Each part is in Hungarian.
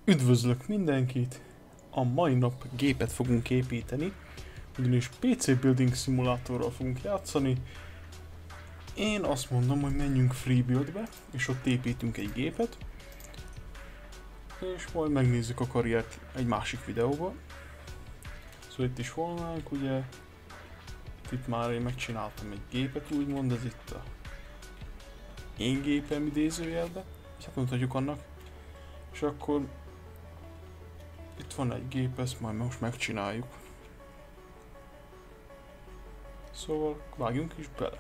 Üdvözlök mindenkit! A mai nap gépet fogunk építeni, ugyanis PC Building Simulatorral fogunk játszani. Én azt mondom, hogy menjünk Free Buildbe, és ott építünk egy gépet. És majd megnézzük a karriert egy másik videóban. Szóval itt is volnánk, ugye. Itt már én megcsináltam egy gépet, úgymond, ez itt a én gépem idézőjelbe. És hát mondhatjuk annak. És akkor itt van egy gép, ezt majd most megcsináljuk. Szóval vágjunk is bele.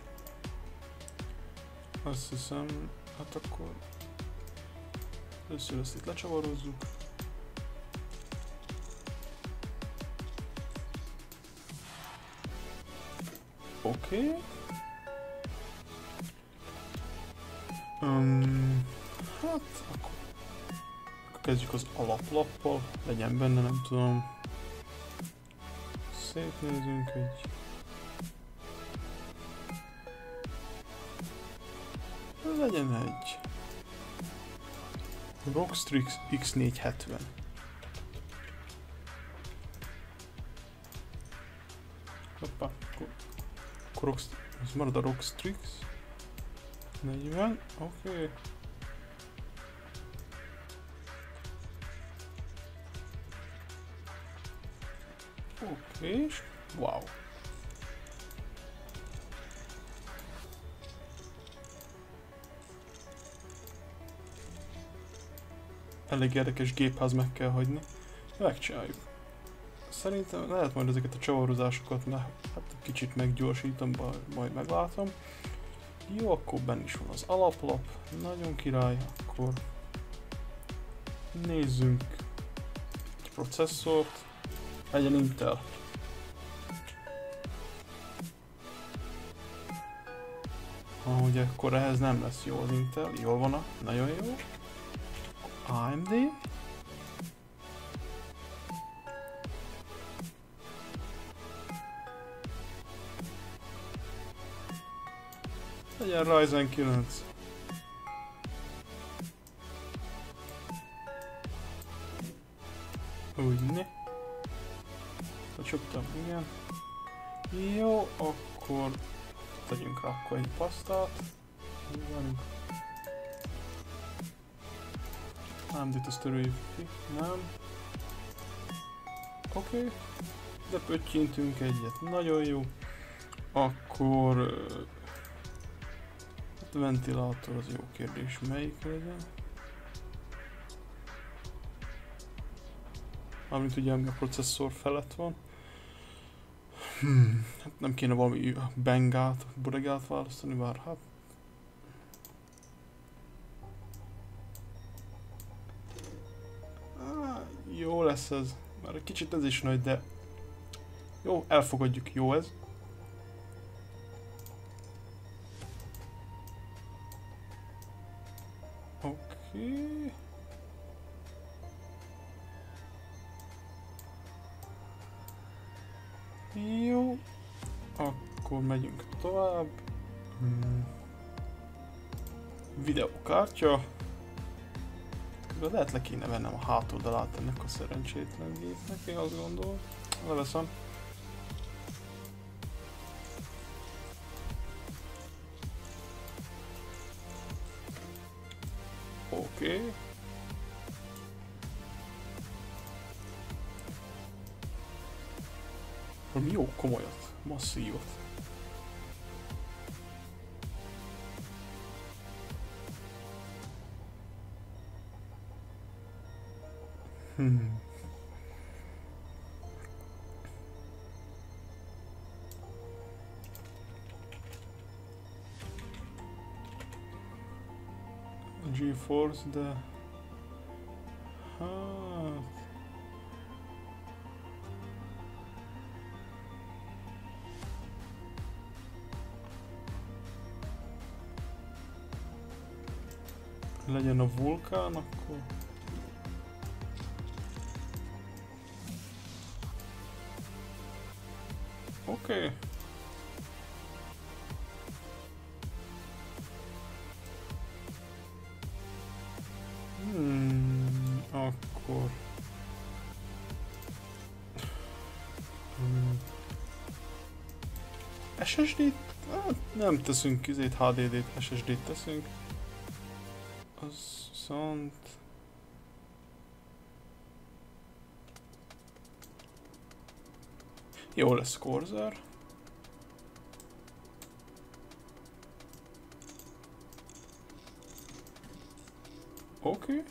Azt hiszem, hát akkor először ezt itt lecsavarozzuk. Oké. Hát akkor kezdjük az alaplappal, legyen benne, nem tudom. Szétnézünk egy. Legyen egy Rockstrix X470. Hoppá, akkor ez marad a Rockstrix 40, oké. Oké, és wow. Elég érdekes gépház, meg kell hagyni. Megcsináljuk. Szerintem lehet majd ezeket a csavarozásokat, mert hát kicsit meggyorsítom, majd meglátom. Jó, akkor benne is van az alaplap. Nagyon király, akkor nézzünk egy processzort. Legyen Intel. Ahogy akkor ehhez nem lesz jó az Intel, jól van, nagyon jó. AMD. Legyen Ryzen 9. Úgy ne. Becsuktam, igen. Jó, akkor tegyünk rá akkor egy pasztát. Nem, de ezt töröljük ki, nem. Oké. De pöttyintünk egyet, nagyon jó. Akkor hát a ventilátor az jó kérdés, melyik legyen. Amint ugye a processzor felett van. Hát nem kéne valami bengát, bodegát választani, bár hát. Jó lesz ez. Már egy kicsit ez is nagy, de jó, elfogadjuk, jó ez. Oké. Jó. Akkor megyünk tovább. Videókártya. Lehet le kéne vennem a hátoldalát ennek a szerencsétlen gépnek, én azt gondolom. Leveszem. Oké. Valami jó komolyat, masszívot. GeForce, de hát legyen a vulkán, akkor oké. SSD-t? Hát nem teszünk izét, HDD-t, SSD-t teszünk. Az viszont... Jó lesz Corsair. Oké.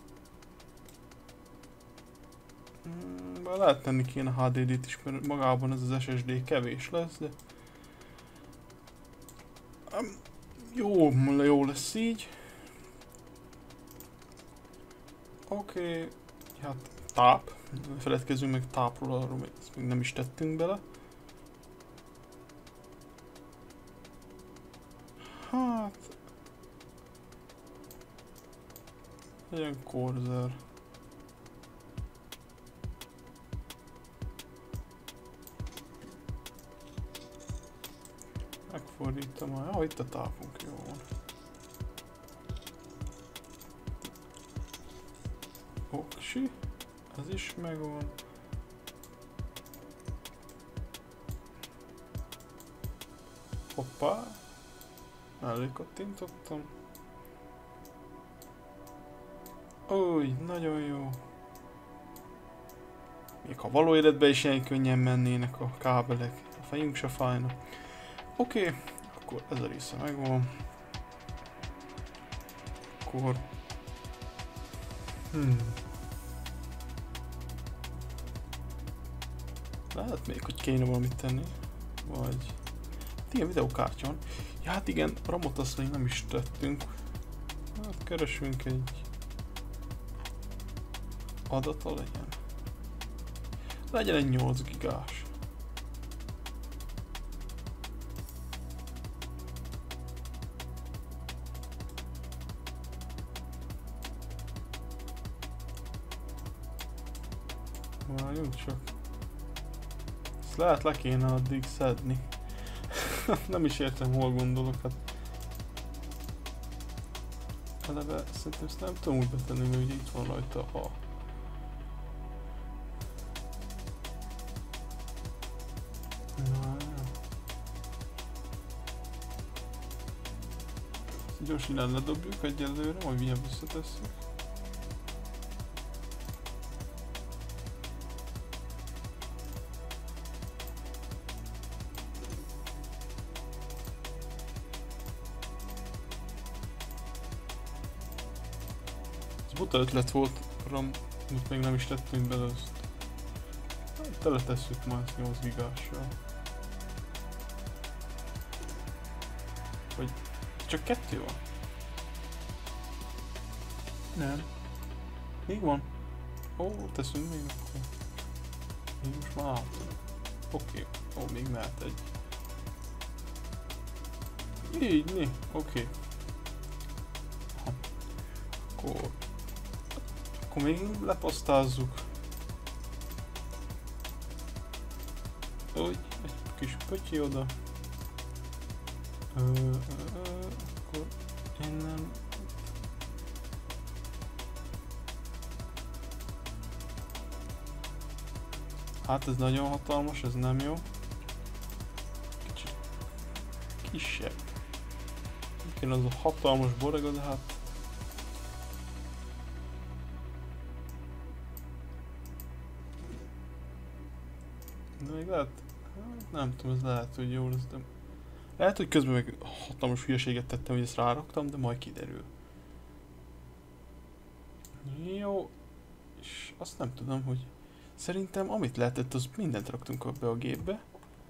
Bár lehet tenni kéne HDD-t is, mert magában ez az SSD kevés lesz, de... Jó lesz így. Oké. Hát táp. Feledkezzünk meg tápról, arról még nem is tettünk bele. Hát... Legyen Corsair. Megfordítom, itt a tápunk, jó van. Oksi, ez is megvan. Hoppá, elég kattintottam. Új, nagyon jó. Még ha való életben is ilyen könnyen mennének a kábelek, a fejünk se fájna. Oké, akkor ez a része megvan. Akkor... Lehet még, hogy kéne valamit tenni. Vagy... Hát igen, videokártya van. Ja, hát igen, ramot azt még nem is tettünk. Hát keresünk egy... adata legyen. Legyen egy 8 gigás. Várjunk csak. Ezt lehet le kéne addig szedni. Nem is értem, hol gondolok, hát... Eleve szerintem ezt nem tudom úgy betenni, mert ugye itt van rajta a... Gyorsan innen ledobjuk egyelőre, majd mindjárt visszatesszük. Ez buta ötlet volt, RAM, amit még nem is tettünk bele, azt teletesszük már 8 gigással. Vagy csak 2 van? Nem. Még van? Ó, teszünk még akkor. Még most már áll. Oké. Ó, még mehet egy. Így, né. Oké. Akkor még lepasztázzuk. Úgy, egy kis pötyi oda. Akkor innen... Hát ez nagyon hatalmas, ez nem jó. Kicsit kisebb. Igen, az a hatalmas borega, de hát... De még lehet... Hát nem tudom, ez lehet, hogy jó lesz, de... Lehet, hogy közben meg hatalmas hülyeséget tettem, hogy ezt ráraktam, de majd kiderül. Jó. És azt nem tudom, hogy... Szerintem amit lehetett, az mindent raktunk be a gépbe.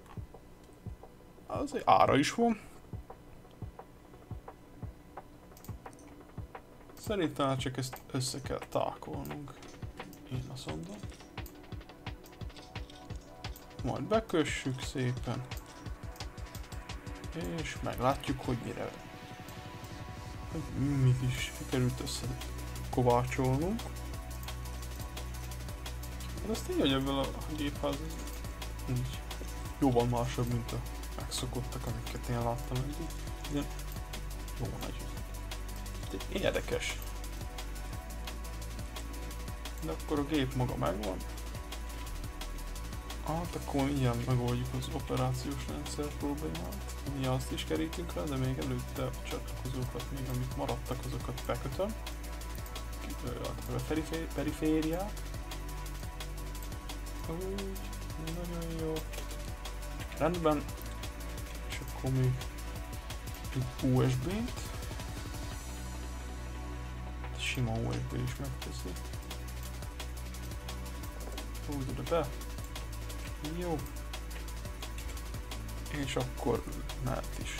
Az egy ára is van. Szerintem csak ezt össze kell tákolnunk. Én azt mondom. Majd bekössük szépen. És meglátjuk, hogy mire. Mit is sikerült össze kovácsolnunk. De azt így, hogy ebből a gépház így jóval másabb, mint a megszokottak, amiket én láttam eddig. Igen, jó nagy. De érdekes. De akkor a gép maga megvan. Hát akkor ilyen megoldjuk az operációs rendszer problémát. Mi azt is kerítünk rá, de még előtte a csatlakozókat, még amik maradtak, azokat bekötöm. A perifériát. Úgy, nagyon jó. Rendben. És akkor még egy USB-t. Sima USB is megteszi. Úgy oda be. Jó. És akkor mehet is.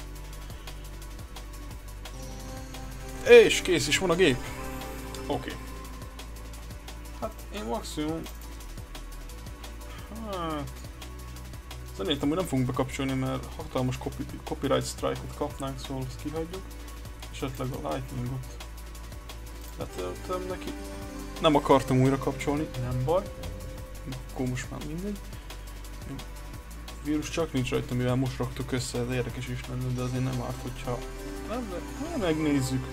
És kész is van a gép. Oké. Hát én maximum... Hát... Szerintem hogy nem fogunk bekapcsolni, mert hatalmas copyright strike-ot kapnánk, szóval ezt kihagyjuk. Esetleg a lightningot letöltöm neki. Nem akartam újra kapcsolni, nem baj. Akkor most már mindegy. A vírus csak nincs rajta, mivel most raktuk össze, ez érdekes is lenne, de azért nem árt, hogyha... Nem, de megnézzük.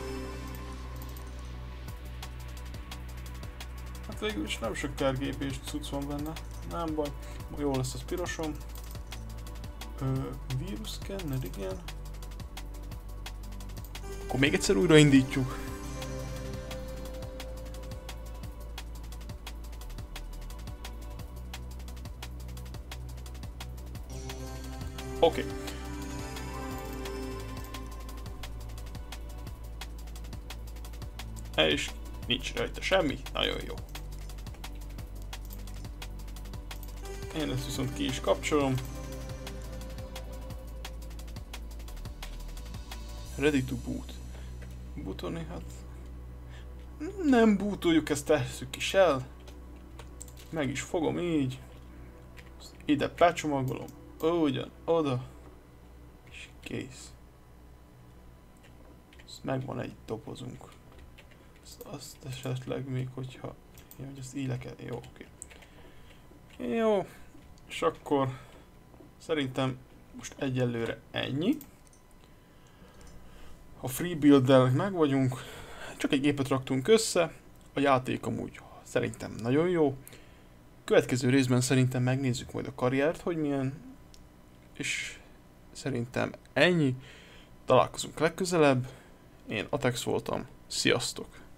Hát végül is nem sok kárgépés cucc van benne. Nem baj. Jó lesz az pirosom. Víruszkenner, igen. Akkor még egyszer újraindítjuk. Oké. És nincs rajta semmi. Nagyon jó. Én ezt viszont ki is kapcsolom. Ready to boot. Bootolni, hát... Nem bootoljuk, ezt tesszük is el. Meg is fogom így. Ide becsomagolom. Ugyan, oda. És kész. Megvan egy dobozunk. Azt esetleg még, hogyha... Jó, hogy ezt így le kell... Jó, oké. Jó. És akkor... Szerintem most egyelőre ennyi. A free build-del meg vagyunk. Csak egy gépet raktunk össze. A játék amúgy szerintem nagyon jó. Következő részben szerintem megnézzük majd a karriert, hogy milyen. És szerintem ennyi. Találkozunk legközelebb. Én Atex voltam. Sziasztok!